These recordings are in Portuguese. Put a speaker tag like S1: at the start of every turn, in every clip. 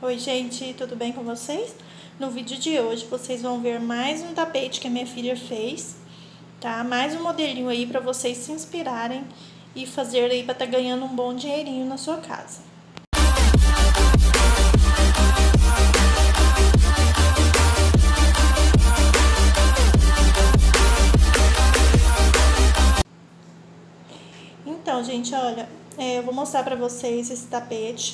S1: Oi gente, tudo bem com vocês? No vídeo de hoje vocês vão ver mais um tapete que a minha filha fez, tá? Mais um modelinho aí para vocês se inspirarem e fazer aí para tá ganhando um bom dinheirinho na sua casa. Então, gente, olha, eu vou mostrar para vocês esse tapete.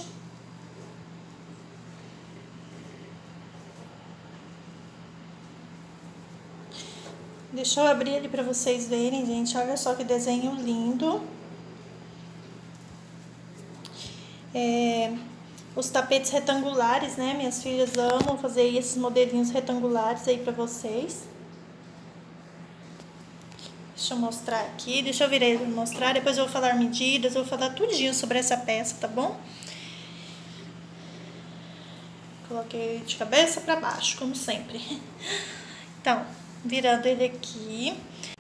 S1: Deixa eu abrir ele para vocês verem, gente. Olha só que desenho lindo. Os tapetes retangulares, né? Minhas filhas amam fazer esses modelinhos retangulares aí para vocês. Deixa eu mostrar aqui. Deixa eu virar ele para mostrar. Depois eu vou falar medidas, eu vou falar tudinho sobre essa peça, tá bom? Coloquei de cabeça para baixo, como sempre. Então, virando ele aqui.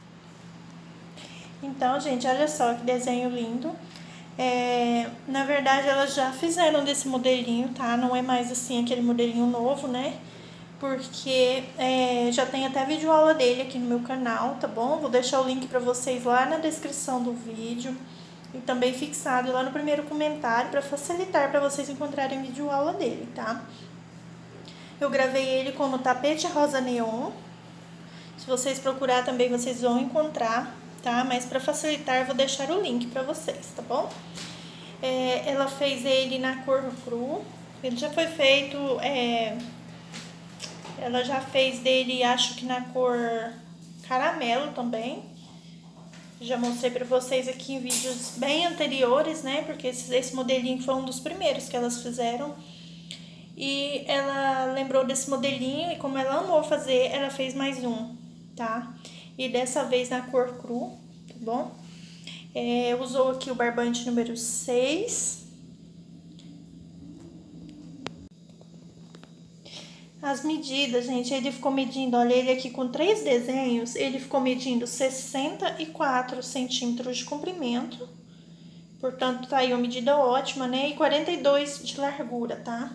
S1: Então, gente, olha só que desenho lindo. Na verdade, elas já fizeram desse modelinho, tá? Não é mais assim aquele modelinho novo, né? Porque já tem até videoaula dele aqui no meu canal, tá bom? Vou deixar o link pra vocês lá na descrição do vídeo. E também fixado lá no primeiro comentário pra facilitar pra vocês encontrarem videoaula dele, tá? Eu gravei ele como tapete rosa neon. Se vocês procurar também, vocês vão encontrar, tá? Mas para facilitar, eu vou deixar o link para vocês, tá bom? Ela fez ele na cor cru. Ele já foi feito... ela já fez dele, acho que na cor caramelo também. Já mostrei para vocês aqui em vídeos bem anteriores, né? Porque esse modelinho foi um dos primeiros que elas fizeram. E ela lembrou desse modelinho e como ela amou fazer, ela fez mais um, tá? E dessa vez na cor cru, tá bom? Usou aqui o barbante número 6. As medidas, gente, ele ficou medindo, olha, ele aqui com 3 desenhos, ele ficou medindo 64 centímetros de comprimento. Portanto, tá aí uma medida ótima, né? E 42 de largura, tá?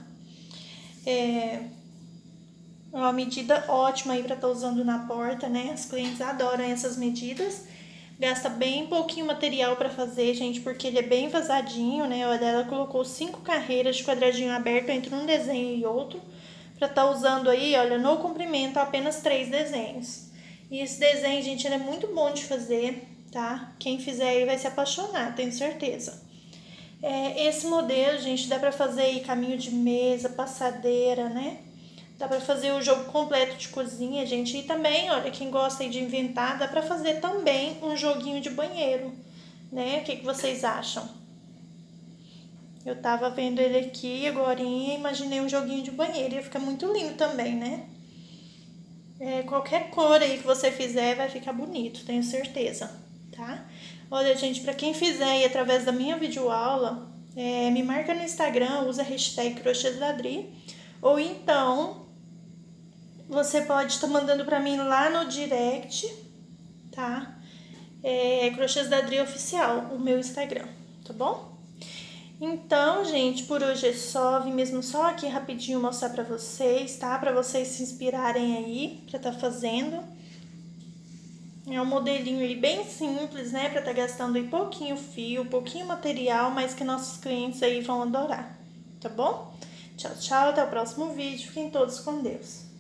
S1: Uma medida ótima aí para estar usando na porta, né? As clientes adoram essas medidas. Gasta bem pouquinho material para fazer, gente, porque ele é bem vazadinho, né? Olha, ela colocou 5 carreiras de quadradinho aberto entre um desenho e outro. Para estar usando aí, olha, no comprimento apenas 3 desenhos. E esse desenho, gente, ele é muito bom de fazer, tá? Quem fizer ele vai se apaixonar, tenho certeza. Esse modelo, gente, dá pra fazer aí caminho de mesa, passadeira, né? Dá pra fazer o jogo completo de cozinha, gente. E também, olha, quem gosta aí de inventar, dá pra fazer também um joguinho de banheiro, né? O que vocês acham? Eu tava vendo ele aqui agorinha e imaginei um joguinho de banheiro. Ia ficar muito lindo também, né? Qualquer cor aí que você fizer vai ficar bonito, tenho certeza, tá? Olha, gente, pra quem fizer aí através da minha videoaula, me marca no Instagram, usa a hashtag crochêsdadri, ou então você pode estar mandando pra mim lá no direct, tá? Crochêsdadri oficial, o meu Instagram, tá bom? Então, gente, por hoje é só, vim mesmo só aqui rapidinho mostrar pra vocês, tá? Pra vocês se inspirarem aí pra tá fazendo. É um modelinho aí bem simples, né? Pra tá gastando aí pouquinho fio, pouquinho material, mas que nossos clientes aí vão adorar, tá bom? Tchau, tchau, até o próximo vídeo. Fiquem todos com Deus.